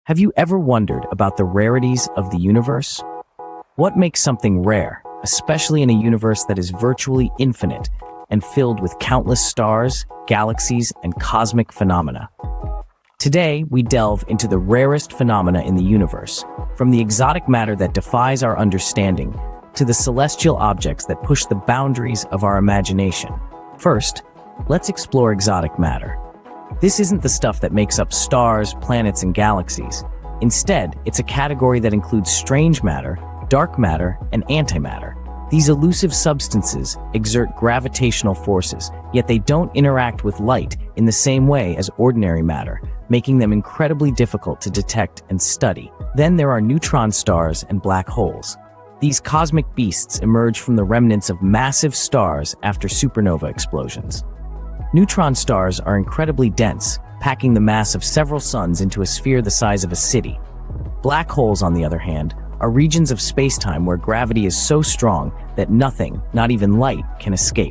Have you ever wondered about the rarities of the universe? What makes something rare, especially in a universe that is virtually infinite and filled with countless stars, galaxies, and cosmic phenomena? Today, we delve into the rarest phenomena in the universe, from the exotic matter that defies our understanding to the celestial objects that push the boundaries of our imagination. First, let's explore exotic matter. This isn't the stuff that makes up stars, planets, and galaxies. Instead, it's a category that includes strange matter, dark matter, and antimatter. These elusive substances exert gravitational forces, yet they don't interact with light in the same way as ordinary matter, making them incredibly difficult to detect and study. Then there are neutron stars and black holes. These cosmic beasts emerge from the remnants of massive stars after supernova explosions. Neutron stars are incredibly dense, packing the mass of several suns into a sphere the size of a city. Black holes, on the other hand, are regions of spacetime where gravity is so strong that nothing, not even light, can escape.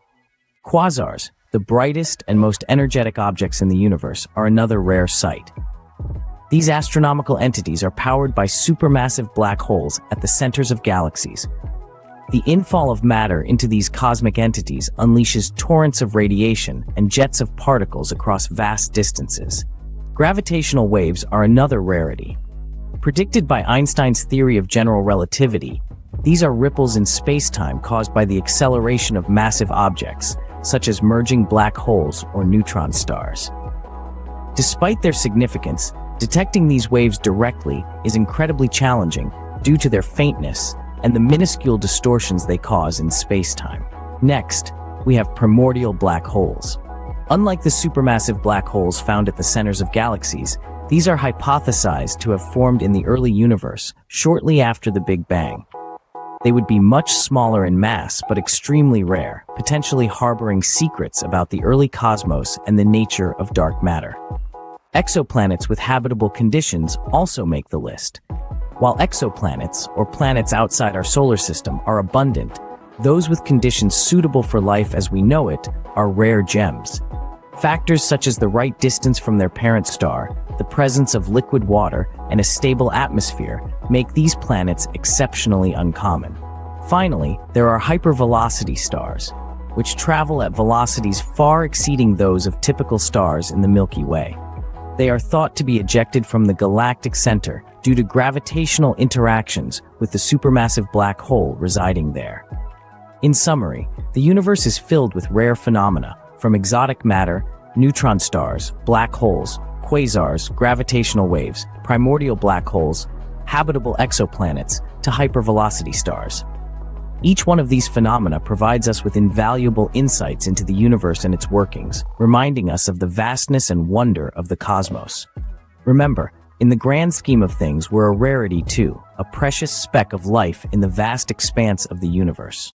Quasars, the brightest and most energetic objects in the universe, are another rare sight. These astronomical entities are powered by supermassive black holes at the centers of galaxies. The infall of matter into these cosmic entities unleashes torrents of radiation and jets of particles across vast distances. Gravitational waves are another rarity. Predicted by Einstein's theory of general relativity, these are ripples in spacetime caused by the acceleration of massive objects, such as merging black holes or neutron stars. Despite their significance, detecting these waves directly is incredibly challenging due to their faintness and the minuscule distortions they cause in spacetime. Next, we have primordial black holes. Unlike the supermassive black holes found at the centers of galaxies, these are hypothesized to have formed in the early universe, shortly after the Big Bang. They would be much smaller in mass, but extremely rare, potentially harboring secrets about the early cosmos and the nature of dark matter. Exoplanets with habitable conditions also make the list. While exoplanets, or planets outside our solar system, are abundant, those with conditions suitable for life as we know it are rare gems. Factors such as the right distance from their parent star, the presence of liquid water, and a stable atmosphere make these planets exceptionally uncommon. Finally, there are hypervelocity stars, which travel at velocities far exceeding those of typical stars in the Milky Way. They are thought to be ejected from the galactic center due to gravitational interactions with the supermassive black hole residing there. In summary, the universe is filled with rare phenomena, from exotic matter, neutron stars, black holes, quasars, gravitational waves, primordial black holes, habitable exoplanets, to hypervelocity stars. Each one of these phenomena provides us with invaluable insights into the universe and its workings, reminding us of the vastness and wonder of the cosmos. Remember, in the grand scheme of things, we're a rarity too, a precious speck of life in the vast expanse of the universe.